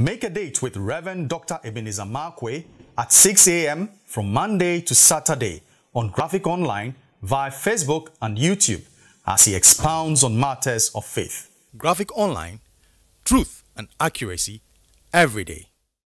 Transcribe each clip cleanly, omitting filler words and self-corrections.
Make a date with Reverend Dr. Ebenezer Markwei at 6 a.m. from Monday to Saturday on Graphic Online via Facebook and YouTube as he expounds on matters of faith. Graphic Online, truth and accuracy every day.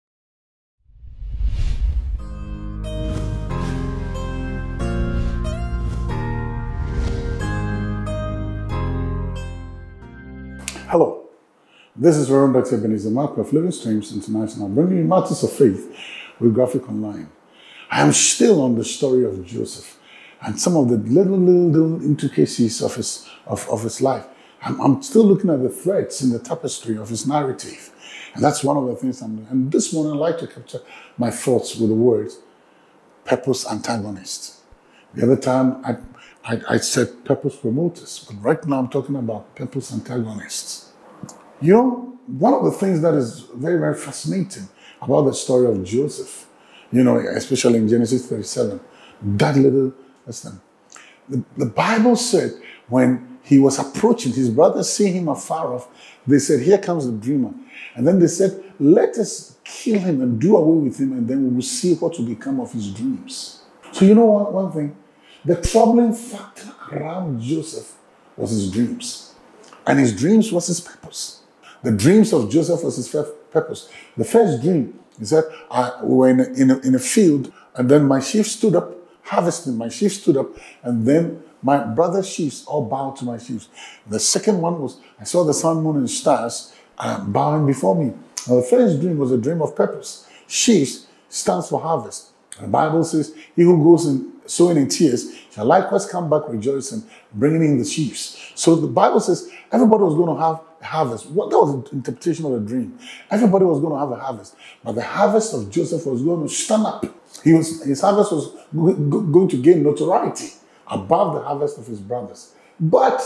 Hello, this is Reverend Dr. Ebenezer Markwei of Living Streams International, bringing you matters of faith with Graphic Online. I am still on the story of Joseph and some of the little intricacies of his life. I'm still looking at the threads in the tapestry of his narrative. And that's one of the things I'm doing. And this morning, I'd like to capture my thoughts with the words, purpose antagonist. The other time, I said purpose promoters, but right now I'm talking about purpose antagonists. You know, one of the things that is very, very fascinating about the story of Joseph, you know, especially in Genesis 37, that little, listen, the Bible said when he was approaching, his brothers seeing him afar off, they said, here comes the dreamer. And then they said, let us kill him and do away with him, and then we will see what will become of his dreams. So you know one thing? The troubling factor around Joseph was his dreams. And his dreams was his purpose. The dreams of Joseph was his purpose. The first dream, he said, we were in a field, and then my sheep stood up, harvesting. My sheep stood up, and then my brother's sheep all bowed to my sheep. The second one was, I saw the sun, moon, and stars bowing before me. Now, the first dream was a dream of purpose. Sheep stands for harvest. The Bible says, he who goes in sowing in tears shall likewise come back rejoicing, bringing in the sheaves. So the Bible says everybody was going to have a harvest. That was the interpretation of a dream. Everybody was going to have a harvest. But the harvest of Joseph was going to stand up. His harvest was going to gain notoriety above the harvest of his brothers. But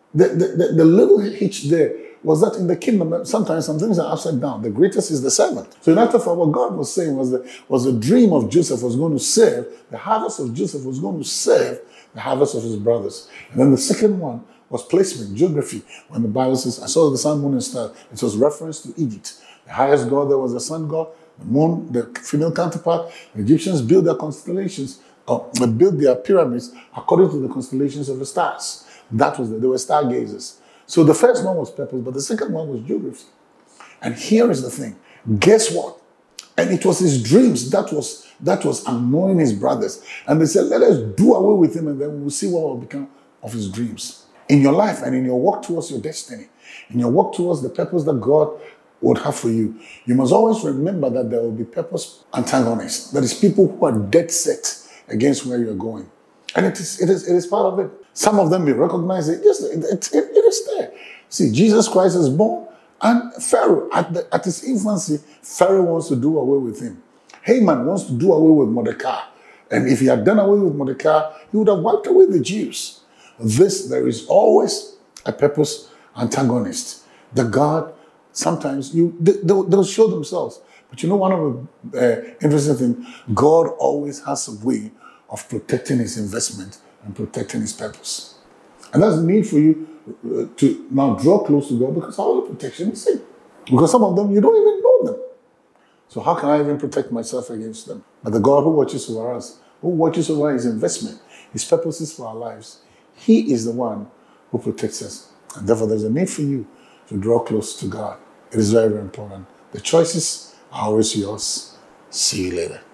the little hitch there was that in the kingdom, sometimes some things are upside down. The greatest is the servant. So in actual fact, what God was saying was the dream of Joseph was going to serve, the harvest of Joseph was going to serve the harvest of his brothers. And then the second one was placement, geography. When the Bible says, I saw the sun, moon, and stars, it was reference to Egypt. The highest god there was the sun god, the moon, the female counterpart. The Egyptians built their constellations, they built their pyramids according to the constellations of the stars. That was they were stargazers. So the first one was purpose, but the second one was geography. And here is the thing. Guess what? And it was his dreams that was annoying his brothers. And they said, let us do away with him, and then we'll see what will become of his dreams. In your life and in your walk towards your destiny, in your walk towards the purpose that God would have for you, you must always remember that there will be purpose antagonists. That is, people who are dead set against where you're going. And it is part of it. Some of them, we recognize it. Yes, it is there. See, Jesus Christ is born, and Pharaoh, at his infancy, Pharaoh wants to do away with him. Haman wants to do away with Mordecai. And if he had done away with Mordecai, he would have wiped away the Jews. There is always a purpose antagonist. The God, sometimes, they'll show themselves. But you know, one of the interesting things, God always has a way of protecting his investment and protecting his purpose. And that's the need for you to now draw close to God, because all the protection is in. Because some of them, you don't even know them. So how can I even protect myself against them? But the God who watches over us, who watches over his investment, his purposes for our lives, he is the one who protects us. And therefore, there's a need for you to draw close to God. It is very, very important. The choices are always yours. See you later.